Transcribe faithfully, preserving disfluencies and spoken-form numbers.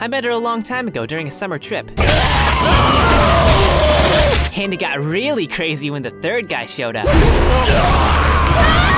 I met her a long time ago during a summer trip. And it got really crazy when the third guy showed up.